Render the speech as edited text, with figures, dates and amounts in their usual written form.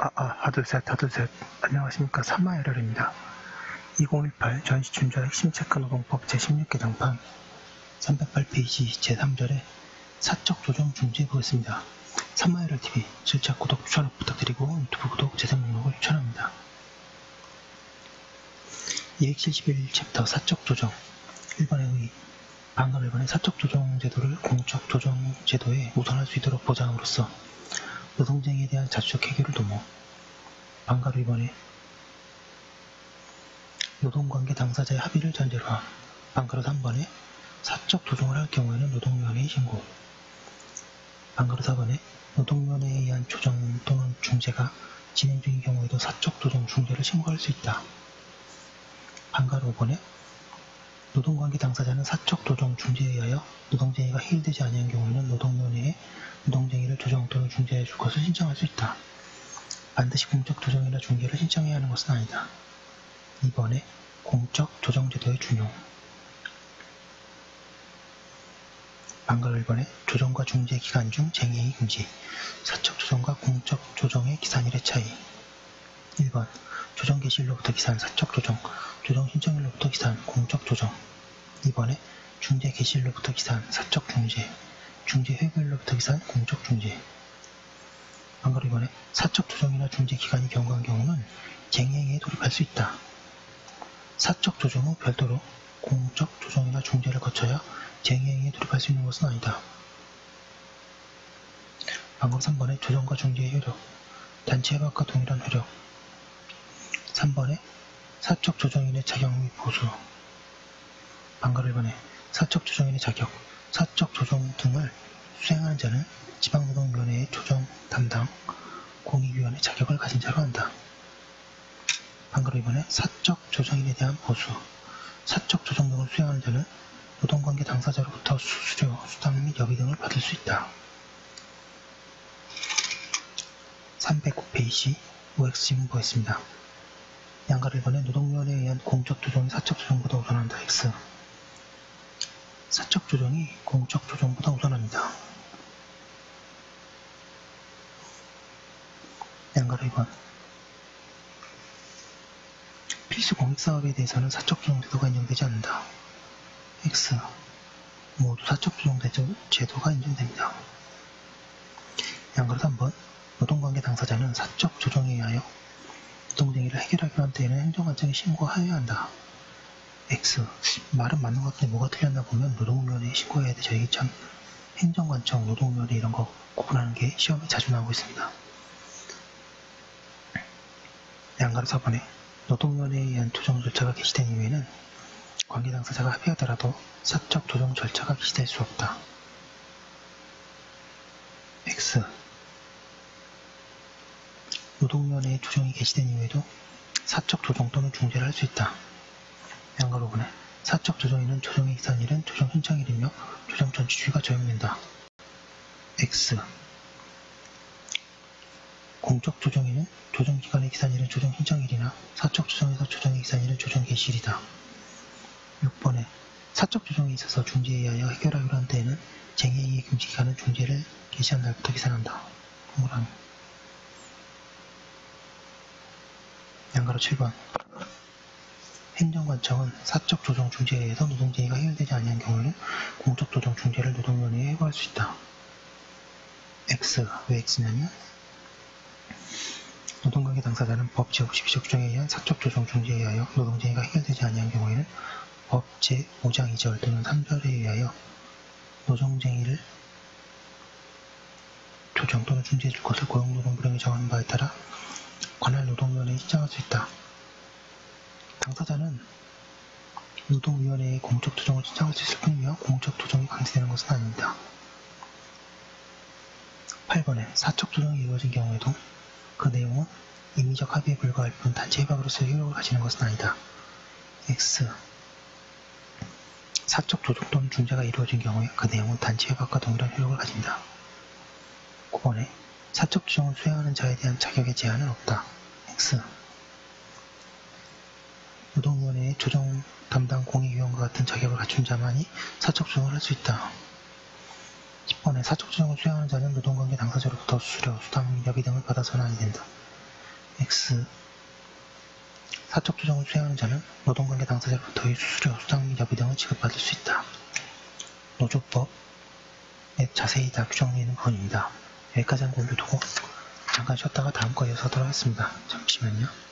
하둘셋. 안녕하십니까. 삼마열혈입니다. 2018 전시준자 핵심체크노동법 제16개정판 308페이지 제3절에 사적 조정 중지해 보겠습니다. 삼마열혈TV 절차 구독, 추천 부탁드리고 유튜브 구독, 재생 목록을 추천합니다. 271챕터 사적 조정 1번의 의의 방금 1번의 사적 조정 제도를 공적 조정 제도에 우선할 수 있도록 보장함으로써 노동쟁의에 대한 자주적 해결을 도모. 방가로 2번에 노동관계 당사자의 합의를 전제로 함. 방가로 3번에 사적 조정을 할 경우에는 노동위원회에 신고. 방가로 4번에 노동위원회에 의한 조정 또는 중재가 진행 중인 경우에도 사적 조정 중재를 신고할 수 있다. 방가로 5번에 노동관계 당사자는 사적 조정 중재에 의하여 노동쟁의가 해결되지 아니한 경우에는 노동위원회에 노동쟁의를 조정 또는 중재해 줄 것을 신청할 수 있다. 반드시 공적 조정이나 중재를 신청해야 하는 것은 아니다. 2번에 공적 조정 제도의 준용. 방가로 1번에 조정과 중재 기간 중 쟁의행위 금지. 사적 조정과 공적 조정의 기산일의 차이. 1번 조정 개시일로부터 기산 사적 조정, 조정 신청일로부터 기산 공적 조정. 2번에 중재 개시일로부터 기산 사적 중재, 중재 회부일로부터 기산 공적 중재. 방가로 2번에 사적 조정이나 중재 기간이 경과한 경우는 쟁의행위에 돌입할 수 있다. 사적 조정 후 별도로 공적 조정이나 중재를 거쳐야 쟁의행위에 돌입할 수 있는 것은 아니다. 방가로 3번에 조정과 중재의 효력, 단체 협약과 동일한 효력. 3번에 사적 조정인의 자격 및 보수. 방가로 1번에 사적 조정인의 자격, 사적 조정 등을 수행하는 자는 지방노동위원회의 조정 담당 공익위원회 자격을 가진 자로 한다. 방가로 2번에 사적 조정인에 대한 보수, 사적 조정 등을 수행하는 자는 노동관계 당사자로부터 수수료, 수당 및 여비 등을 받을 수 있다. 309페이지 OX 질문 보겠습니다. 양가로 1번에 노동위원회에 의한 공적 조정이 사적 조정보다 우선한다. X. 사적 조정이 공적 조정보다 우선합니다. 양가로 2번 필수 공익사업에 대해서는 사적 조정 제도가 인정되지 않는다. X. 모두 사적 조정 제도가 인정됩니다. 양가로 3번 노동관계 당사자는 사적 조정에 의하여 노동쟁의를 해결하기로 한 때에는 행정관청에 신고하여야 한다. X. 말은 맞는 것 같은데 뭐가 틀렸나 보면 노동위원회에 신고해야 돼. 저희 참 행정관청, 노동위원회 이런 거 구분하는 게 시험에 자주 나오고 있습니다. 양가로 4번에 노동위원회에 의한 조정 절차가 개시된 이후에는 관계 당사자가 합의하더라도 사적 조정 절차가 개시될 수 없다. X. 노동위원회의 조정이 개시된 이후에도 사적 조정 또는 중재를 할 수 있다. 양가로 5번에 사적 조정일은 조정의 기산일은 조정 신청일이며 조정 전치 주기가 적용된다. X. 공적 조정일은 조정기관의 기산일은 조정 신청일이나 사적 조정에서 조정의 기산일은 조정 개시일이다. 6번에 사적 조정에 있어서 중재에 의하여 해결하기로 한 때에는 쟁의행위 금지 기간은 중재를 개시한 날부터 기산한다. 동그라미. 양가로 7번 행정관청은 사적 조정 중재에 의해서 노동쟁의가 해결되지 아니한 경우에는 공적 조정 중재를 노동위원회에 해고할 수 있다. X. 왜 X냐면 노동관계 당사자는 법 제52조 규정에 의한 사적 조정 중재에 의하여 노동쟁의가 해결되지 아니한 경우에는 법 제5장 2절 또는 3절에 의하여 노동쟁의를 조정 또는 중재해 줄 것을 고용노동부령이 정하는 바에 따라 관할 노동위원회에 신청할 수 있다. 당사자는 노동위원회에 공적 조정을 신청할 수 있을 뿐이며 공적 조정이 강제되는 것은 아닙니다. 8번에 사적 조정이 이루어진 경우에도 그 내용은 임의적 합의에 불과할 뿐 단체 협약으로서의 효력을 가지는 것은 아니다. X. 사적 조정 또는 중재가 이루어진 경우에 그 내용은 단체 협약과 동일한 효력을 가진다. 9번에 사적 조정을 수행하는 자에 대한 자격의 제한은 없다. X. 노동위원회의 조정 담당 공익위원과 같은 자격을 갖춘 자만이 사적 조정을 할 수 있다. 10번에 사적 조정을 수행하는 자는 노동관계 당사자로부터 수수료, 수당, 여비 등을 받아서는 아니 된다. X. 사적 조정을 수행하는 자는 노동관계 당사자로부터의 수수료, 수당 및 여비 등을 지급받을 수 있다. 노조법에 자세히 다 규정되어 있는 부분입니다. 여기까지 한번 올려두고 잠깐 쉬었다가 다음 거 이어서 하도록 하겠습니다. 잠시만요.